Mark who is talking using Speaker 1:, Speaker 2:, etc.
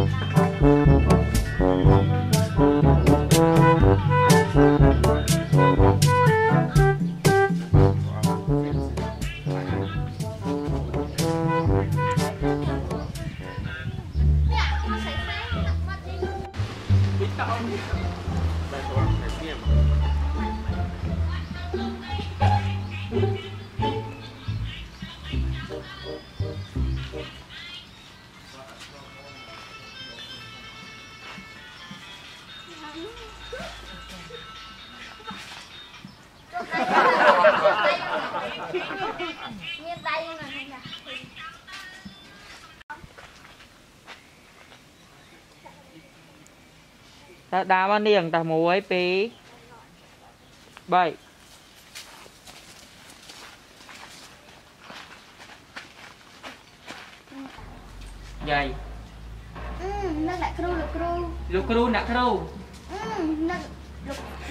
Speaker 1: đá bao niềng ta muối pí 3 dày
Speaker 2: nó lại kêu lục kêu
Speaker 1: lục kêu nè kêu
Speaker 2: nó lục